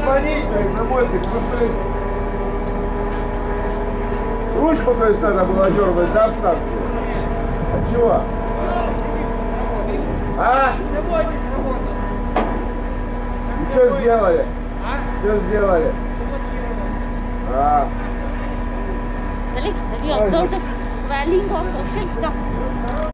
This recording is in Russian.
позвонить, блядь, на мостик, слушай. Ручку, то есть, надо было дергать, да, в станции? А чего? А? И что сделали? Что сделали? Felix, have you observed the swelling of ocean?